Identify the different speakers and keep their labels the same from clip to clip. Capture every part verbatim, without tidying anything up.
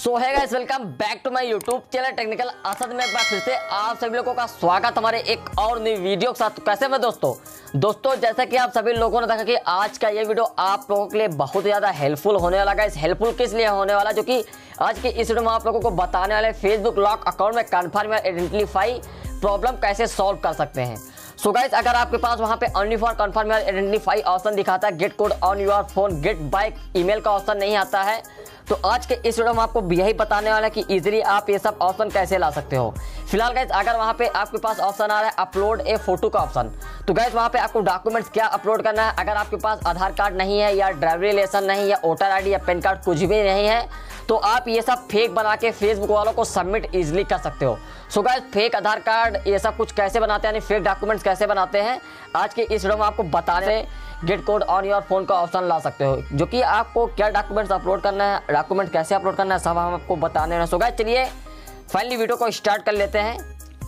Speaker 1: सो है guys, welcome back to my YouTube channel technical Asad में। एक बार फिर से आप सभी लोगों का स्वागत हमारे एक और नई वीडियो के साथ। कैसे में दोस्तों दोस्तों जैसा कि आप सभी लोगों ने देखा कि आज का ये वीडियो आप लोगों के लिए बहुत ज़्यादा हेल्पफुल होने वाला है। हेल्पफुल किस लिए होने वाला, जो कि आज की इस वीडियो में आप लोगों को बताने वाले फेसबुक लॉक अकाउंट में कन्फर्म या आइडेंटिफाई प्रॉब्लम कैसे सॉल्व कर सकते हैं। सो गाइस, अगर आपके पास वहां पे ओनली फॉर कन्फर्म या आइडेंटिफाई ऑप्शन दिखाता है, get code on your phone, get by email का ऑप्शन नहीं आता है, तो आज के इस वीडियो में आपको यही बताने वाला है कि इजीली आप ये सब ऑप्शन कैसे ला सकते हो। फिलहाल गाइस, अगर वहां पे आपके पास ऑप्शन आ रहा है अपलोड ए फोटो का ऑप्शन, तो गाइस वहां पे आपको डॉक्यूमेंट्स क्या अपलोड करना है। अगर आपके पास आधार कार्ड नहीं है या ड्राइवरी लाइसेंस नहीं या वोटर आईडी या पैन कार्ड कुछ भी नहीं है, तो आप ये सब फेक बना के फेसबुक वालों को सबमिट इजीली कर सकते हो। So guys, fake Aadhaar card ये सब कुछ कैसे बनाते हैं, यानी फेक डॉक्यूमेंट्स कैसे बनाते हैं, आज के इस वीडियो में आपको बताने get code on your phone का ऑप्शन ला सकते हो, जो कि आपको क्या डॉक्यूमेंट्स अपलोड करना है, डॉक्यूमेंट कैसे अपलोड करना है, सब हम आपको बताने हैं। सो गाइस, चलिए फाइनली वीडियो को स्टार्ट कर लेते हैं।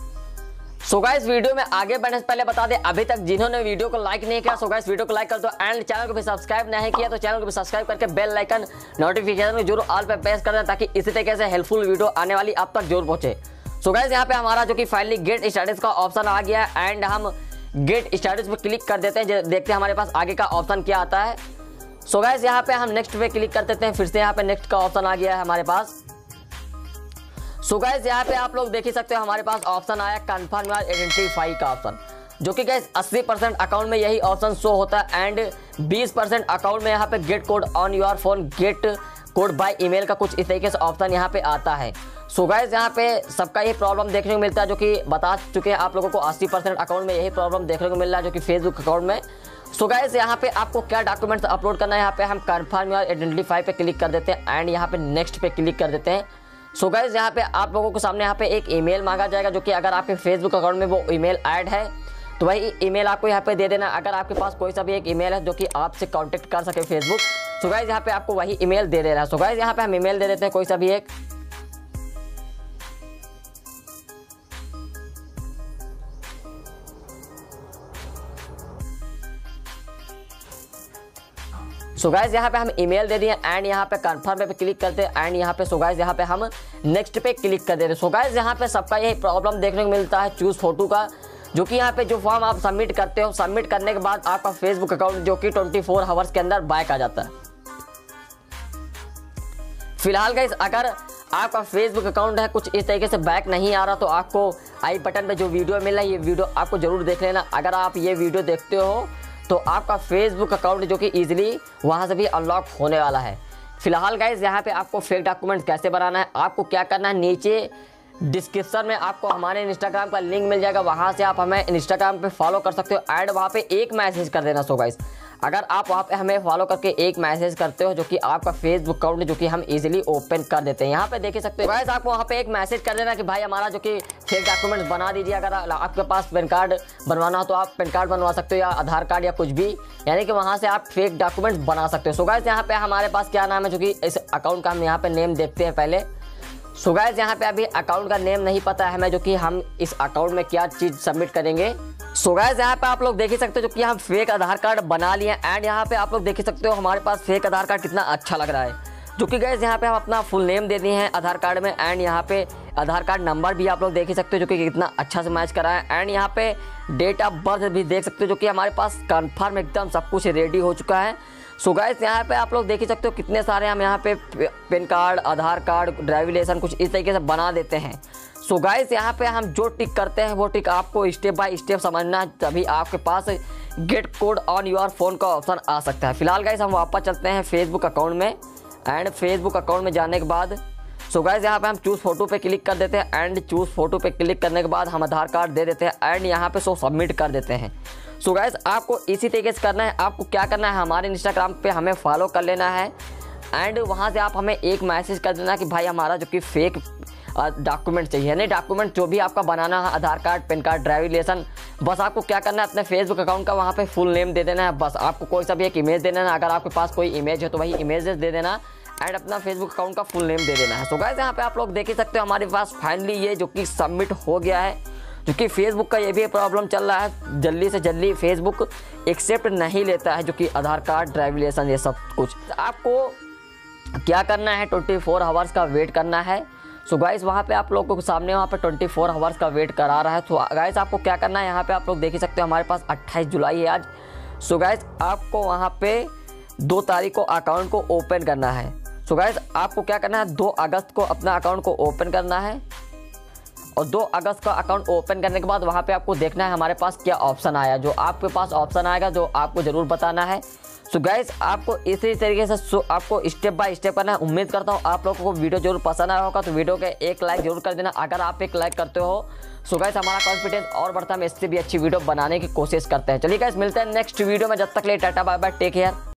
Speaker 1: सो गाइस, वीडियो में आगे बढ़ने से पहले बता दें, अभी तक जिन्होंने वीडियो को लाइक नहीं किया, सो गाइस वीडियो को लाइक कर दो एंड चैनल को भी सब्सक्राइब नहीं किया तो चैनल को भी सब्सक्राइब करके बेल आइकन नोटिफिकेशन को जरूर ऑल पे प्रेस कर दें, ताकि इसी तरीके से हेल्पफुल वीडियो आने वाली आप तक जरूर पहुंचे। सो गाइस, यहाँ पे हमारा जो कि फाइनली गेट स्टेटस का ऑप्शन आ गया है एंड हम गेट स्टेटस पे क्लिक कर देते हैं। देखते हैं हमारे पास आगे का ऑप्शन क्या आता है। सो गाइस, यहाँ पे हम नेक्स्ट पे क्लिक कर देते हैं। फिर से यहाँ पे नेक्स्ट का ऑप्शन आ गया है हमारे पास। सो गाइस, यहाँ पे आप लोग देख ही सकते हो हमारे पास ऑप्शन आया कन्फर्म या आइडेंटिफाई का ऑप्शन, जो कि गाइस अस्सी परसेंट अकाउंट में यही ऑप्शन शो होता है एंड बीस परसेंट अकाउंट में यहाँ पे get code on your phone, get code by email का कुछ इस तरीके से ऑप्शन यहाँ पे आता है। सो गाइस, यहाँ पे सबका ये प्रॉब्लम देखने को मिलता है, जो कि बता चुके हैं आप लोगों को अस्सी परसेंट अकाउंट में यही प्रॉब्लम देखने को मिल रहा है, जो कि फेसबुक अकाउंट में। सो गाइस, यहाँ पे आपको क्या डॉक्यूमेंट्स अपलोड करना है, यहाँ पे हम कन्फर्म या आइडेंटिफाई पे क्लिक कर देते हैं एंड यहाँ पे नेक्स्ट पे क्लिक कर देते हैं। सो गाइस, यहाँ पे आप लोगों के सामने यहाँ पे एक ईमेल मांगा जाएगा, जो कि अगर आपके फेसबुक अकाउंट में वो ईमेल ऐड है तो वही ईमेल आपको यहाँ पे दे देना। अगर आपके पास कोई सा भी एक ईमेल है जो कि आपसे कांटेक्ट कर सके फेसबुक, सो गाइस यहाँ पे आपको वही ईमेल दे देना है। सो गाइस, यहाँ पे हम ईमेल दे देते हैं कोई सा भी एक। सो गाइस, यहाँ पे हम ईमेल दे दिए एंड यहाँ पे कंफर्म पे क्लिक करते हैं एंड यहाँ पे सो गाइस यहाँ पे हम नेक्स्ट पे क्लिक कर देते हैं। सो गाइस, यहाँ पे सबका यही प्रॉब्लम देखने को मिलता है चूज फोटो का, जो कि यहाँ पे जो फॉर्म आप सबमिट करते हो, सबमिट करने के बाद आपका फेसबुक अकाउंट जो कि चौबीस आवर्स के अंदर बैक आ जाता है। फिलहाल गाइस, अगर आपका फेसबुक अकाउंट है कुछ इस तरीके से बैक नहीं आ रहा, तो आपको आई बटन पे जो वीडियो मिल रहा है ये वीडियो आपको जरूर देख लेना। अगर आप ये वीडियो देखते हो तो आपका फेसबुक अकाउंट जो कि इजीली वहां से भी अनलॉक होने वाला है। फिलहाल गाइस, यहाँ पे आपको फेक डॉक्यूमेंट कैसे बनाना है, आपको क्या करना है, नीचे डिस्क्रिप्शन में आपको हमारे इंस्टाग्राम का लिंक मिल जाएगा, वहां से आप हमें इंस्टाग्राम पे फॉलो कर सकते हो एंड वहां पे एक मैसेज कर देना। सो गाइस, अगर आप वहाँ पे हमें फॉलो करके एक मैसेज करते हो, जो कि आपका फेसबुक अकाउंट जो कि हम इजीली ओपन कर देते हैं। यहाँ पे देख सकते हो गाइस, आपको वहाँ पे एक मैसेज कर देना कि भाई हमारा जो कि फेक डॉक्यूमेंट्स बना दीजिए। अगर आपके पास पैन कार्ड बनवाना हो तो आप पैन कार्ड बनवा सकते हो या आधार कार्ड या कुछ भी, यानी कि वहाँ से आप फेक डॉक्यूमेंट्स बना सकते हो। सो गाइस, यहाँ पे हमारे पास क्या नाम है, जो कि इस अकाउंट का हम यहाँ पे नेम देखते हैं पहले। सो गाइस, यहाँ पे अभी अकाउंट का नेम नहीं पता है हमें, जो कि हम इस अकाउंट में क्या चीज़ सबमिट करेंगे। सो गाइस, यहाँ पे आप लोग देख ही सकते हो जो कि हम फेक आधार कार्ड बना लिए एंड यहाँ पे आप लोग देख ही सकते हो हमारे पास फेक आधार कार्ड कितना अच्छा लग रहा है, जो कि गाइस यहाँ पे हम अपना फुल नेम दे दिए हैं आधार कार्ड में एंड यहाँ पे आधार कार्ड नंबर भी आप लोग देख ही सकते हो जो कि कितना अच्छा से मैच करा है एंड यहाँ पे डेट ऑफ बर्थ भी देख सकते हो, जो कि हमारे पास कन्फर्म एकदम सब कुछ रेडी हो चुका है। सो गाइस, यहाँ पे आप लोग देख ही सकते हो कितने सारे हम यहाँ पे PAN card, Aadhaar card, driving licence कुछ इस तरीके से बना देते हैं। सो गाइस, यहाँ पे हम जो टिक करते हैं वो टिक आपको स्टेप बाय स्टेप समझना, तभी आपके पास get code on your phone का ऑप्शन आ सकता है। फिलहाल गाइस, हम वापस चलते हैं फेसबुक अकाउंट में एंड फेसबुक अकाउंट में जाने के बाद सो गाइस, यहाँ पे हम चूज फोटो पे क्लिक कर देते हैं एंड चूज फोटो पे क्लिक करने के बाद हम आधार कार्ड दे देते हैं एंड यहाँ पे सो सबमिट कर देते हैं। सो गाइस, आपको इसी तरीके से करना है। आपको क्या करना है, हमारे इंस्टाग्राम पे हमें फॉलो कर लेना है एंड वहाँ से आप हमें एक मैसेज कर देना कि भाई हमारा जो कि फेक डॉक्यूमेंट चाहिए, नहीं डॉक्यूमेंट जो भी आपका बनाना है, Aadhaar card, PAN card, driving licence, बस आपको क्या करना है, अपने फेसबुक अकाउंट का वहाँ पे फुल नेम दे देना है। बस आपको कोई सा भी एक इमेज दे देना, अगर आपके पास कोई इमेज है तो वही इमेजेस दे देना एंड अपना फेसबुक अकाउंट का फुल नेम दे देना है। सो गाइस, यहाँ पे आप लोग देख ही सकते हो हमारे पास फाइनली ये जो कि सबमिट हो गया है, जो कि फेसबुक का ये भी प्रॉब्लम चल रहा है, जल्दी से जल्दी फेसबुक एक्सेप्ट नहीं लेता है जो कि आधार कार्ड, ड्राइविंग लाइसेंस ये सब कुछ। आपको क्या करना है, ट्वेंटी फोर आवर्स का वेट करना है। सो गाइस वहाँ पे आप लोगों को सामने वहाँ पे ट्वेंटी फोर आवर्स का वेट करा रहा है। तो गाइस आपको क्या करना है, यहाँ पे आप लोग देख ही सकते हो हमारे पास अट्ठाईस जुलाई है आज। सो गाइस आपको वहाँ पे दो तारीख को अकाउंट को ओपन करना है। सो गाइस आपको क्या करना है, दो अगस्त को अपना अकाउंट को ओपन करना है और दो अगस्त का अकाउंट ओपन करने के बाद वहाँ पे आपको देखना है हमारे पास क्या ऑप्शन आया। जो आपके पास ऑप्शन आएगा जो आपको ज़रूर बताना है। सो गाइस आपको इसी तरीके से आपको स्टेप बाय स्टेप करना है। उम्मीद करता हूँ आप लोगों को वीडियो जरूर पसंद आया होगा, तो वीडियो के एक लाइक जरूर कर देना। अगर आप एक लाइक करते हो सो गाइस हमारा कॉन्फिडेंस और बढ़ता है, हम इससे भी अच्छी वीडियो बनाने की कोशिश करते हैं। चलिए गाइस मिलते हैं नेक्स्ट वीडियो में, जब तक ले tata bye bye, take care.